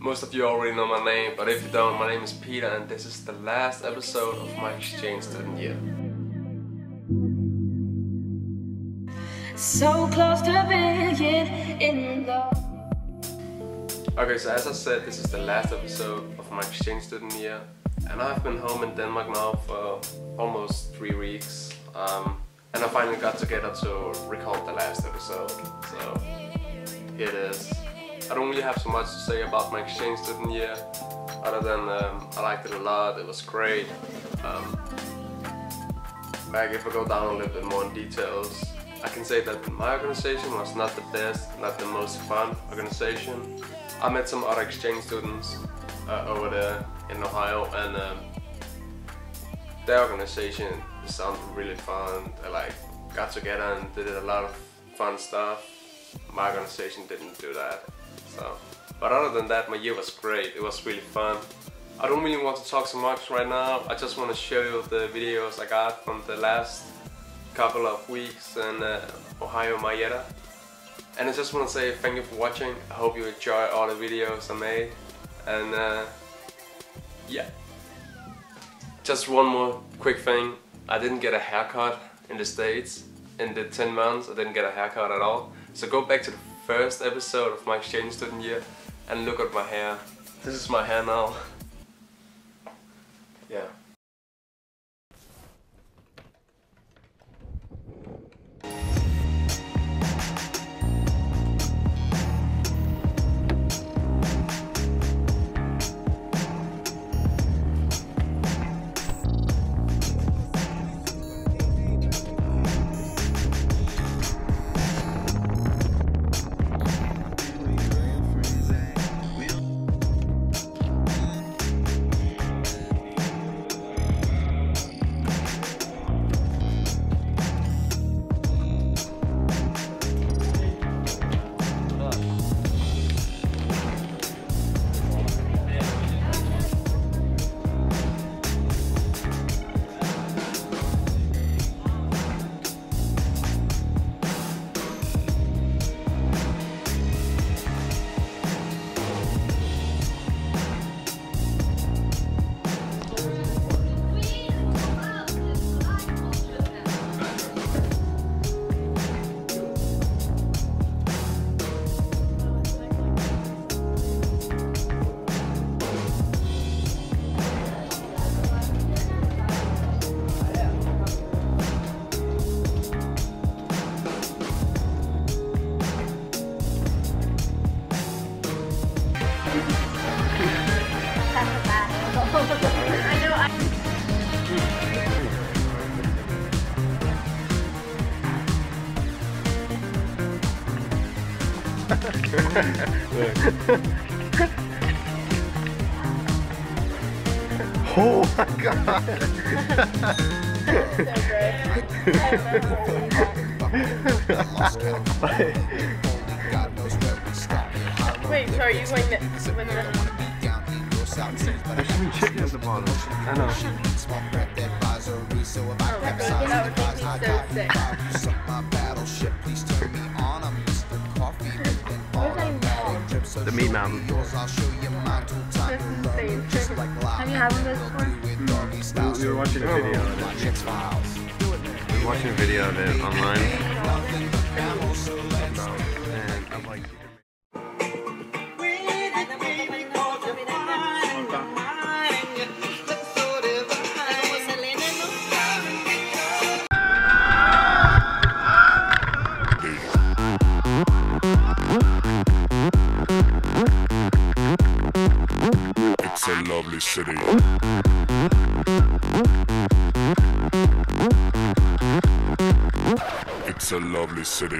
Most of you already know my name, but if you don't, my name is Peter and this is the last episode of my exchange student year. So close to being in love. Okay, so as I said, this is the last episode of my exchange student year, and I've been home in Denmark now for almost 3 weeks, and I finally got together to record the last episode, so here it is. I don't really have so much to say about my exchange student year, other than I liked it a lot, it was great. Like if I go down a little bit more in details, I can say that my organization was not the best, not the most fun organization. I met some other exchange students over there in Ohio, and their organization sounded really fun. They like got together and did a lot of fun stuff. My organization didn't do that. So, but other than that, my year was great. It was really fun. I don't really want to talk so much right now. I just want to show you the videos I got from the last couple of weeks in Ohio, Marietta. And I just want to say thank you for watching. I hope you enjoy all the videos I made. And yeah. Just one more quick thing. I didn't get a haircut in the States. In the 10 months, I didn't get a haircut at all. So go back to the first episode of my exchange student year and look at my hair. This is my hair now. Yeah. Oh my god! So great. Wait, so are you going to win the There should be chicken at the bottom. I know. Oh, that would make me so sick. The Meat Mountain. That's insane. Have you had one of those before? We were watching a video of it. We were watching a video of it online. And I'm like... It's a lovely city. It's a lovely city.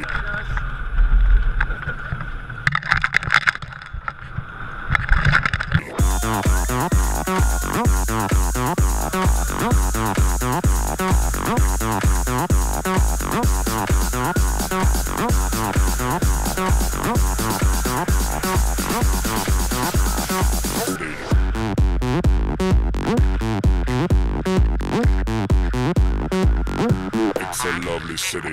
It's a lovely city.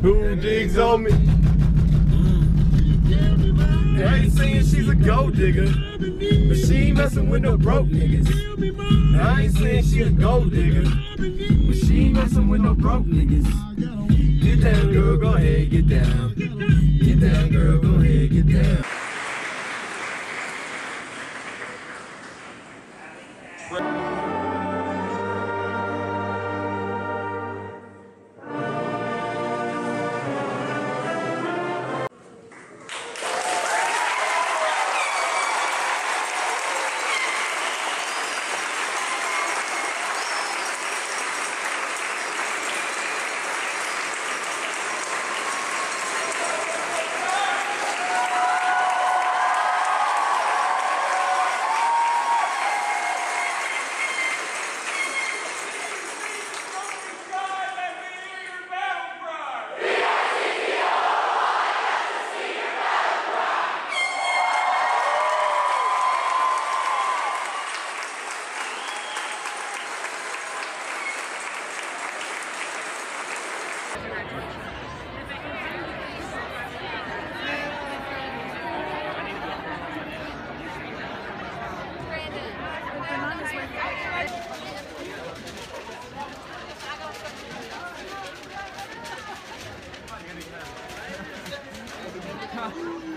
Who digs on me? I ain't saying she's a gold digger, but she ain't messing with no broke niggas. I ain't saying she a gold digger, but she ain't messing with no broke niggas. Get down, girl, go ahead, get down. Get down, girl, go ahead, get down. Huh.